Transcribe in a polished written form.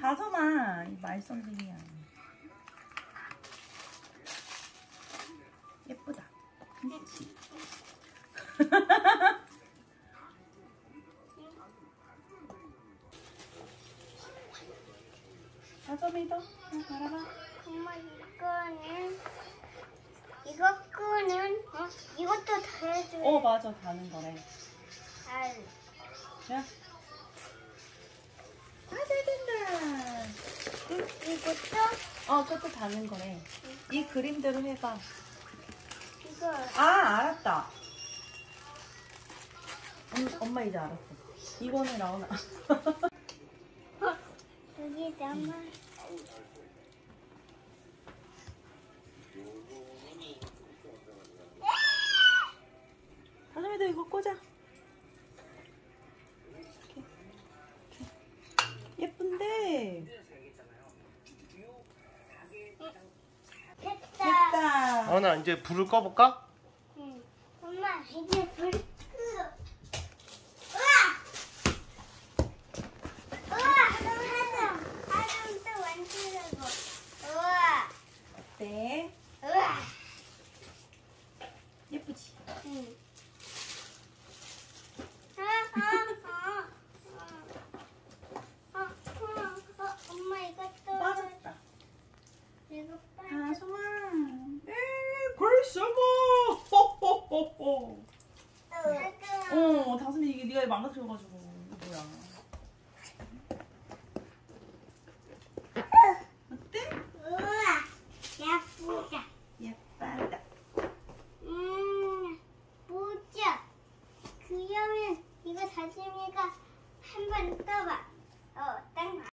다솜아, 이 말썽쟁이야. 예쁘다. 그치? 다솜이도 바라봐. 엄마 이거 끄는 이것도 다 해줘야 맞아, 다는 거래. 알. 자. 잘 된다. 이것도 그것도 다는 거래. 이 그림대로 해봐. 이거 알았다. 엄마 이제 알았어. 이거는 나오나? 여기 남아. 다솜이도 이거 꽂아. 예쁜데? 됐다. 됐다. 아나 이제 불을 꺼볼까? 응. 엄마 이제 불 끄. 하좀 또 만지려고. 우와. 어때? 우와. 예쁘지? 응. 엄마 이것도 빠졌다. 이거 빠져. 다솜아. 벌써 뭐? 호호호호. 다솜이 이게 네가 망가뜨려가지고. 이거 뭐야? 어때? 우와. 예쁘다. 예쁘다. 보자. 그러면 이거 다짐이가 한 번 떠봐. 딱